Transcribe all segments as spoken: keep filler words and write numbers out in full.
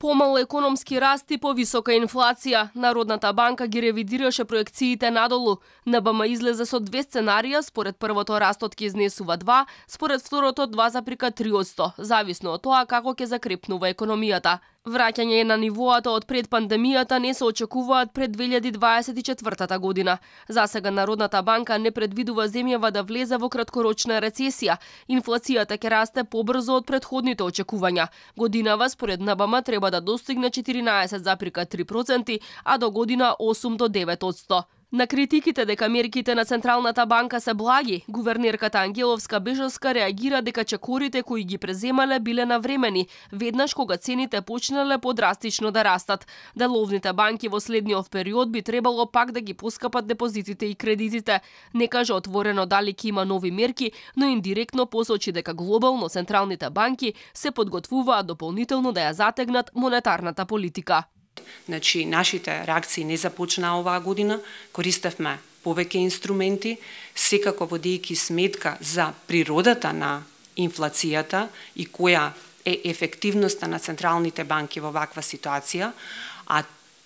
Помал економски раст и повисока инфлација. Народната банка ги ревидираше проекциите надолу. ен бе ем излезе со две сценарија, според првото растот ќе изнесува два, според второто два запирка три одсто, зависно од тоа како ќе закрепнува економијата. Враќање на нивоата од пред пандемијата не се очекуваат пред две илјади дваесет и четвртата година. Засега Народната банка не предвидува земјава да влезе во краткорочна рецесија. Инфлацијата ќе расте побрзо од претходните очекувања. Годинава според ен бе ем треба да достигне четиринаесет запирка три проценти, а до година осум до девет одсто. На критиките дека мерките на Централната банка се благи, гувернерката Ангеловска-Бежовска реагира дека чекорите кои ги преземале биле навремени, веднаш кога цените почнале подрастично да растат. Деловните банки во следниот период би требало пак да ги поскапат депозитите и кредитите. Не каже отворено дали ќе има нови мерки, но индиректно посочи дека глобално централните банки се подготвуваат дополнително да ја затегнат монетарната политика. Значи, нашите реакции не започнаа оваа година, користевме повеќе инструменти, секако водејќи сметка за природата на инфлацијата и која е ефективноста на централните банки во ваква ситуација, а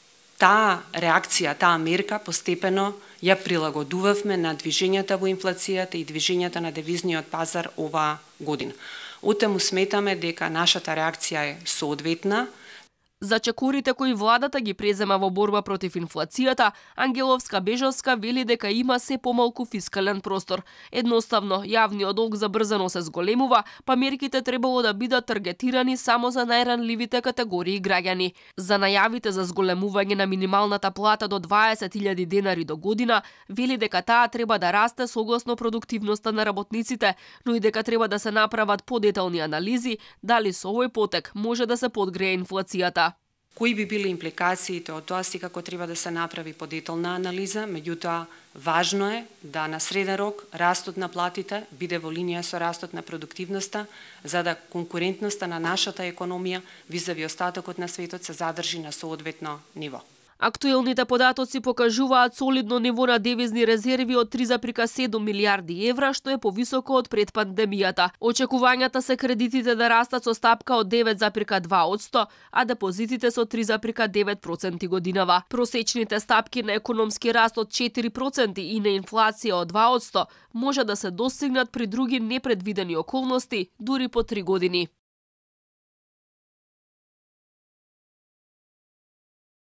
таа реакција, таа мерка постепено ја прилагодувавме на движењата во инфлацијата и движењата на девизниот пазар оваа година. Отему сметаме дека нашата реакција е соодветна. За чекорите кои владата ги презема во борба против инфлацијата, Ангеловска-Бежовска вели дека има се помалку фискален простор. Едноставно, јавниот долг забрзано се зголемува, па мерките требало да бидат таргетирани само за најранливите категории граѓани. За најавите за зголемување на минималната плата до дваесет илјади денари до година, вели дека таа треба да расте согласно продуктивноста на работниците, но и дека треба да се направат подетални анализи дали со овој потек може да се подгрее инфлацијата. Кои би били импликациите од тоа, секако треба да се направи подетална анализа, меѓутоа важно е да на среден рок растот на платите биде во линија со растот на продуктивноста, за да конкурентноста на нашата економија визави остатокот на светот се задржи на соодветно ниво. Актуелните податоци покажуваат солидно ниво на девизни резерви од три запирка седум милијарди евра, што е повисоко од пред пандемијата. Очекувањата се кредитите да растат со стапка од девет запирка два одсто, а депозитите со три запирка девет проценти годинава. Просечните стапки на економски раст од четири проценти и на инфлација од два одсто може да се достигнат при други непредвидени околности дури по три години.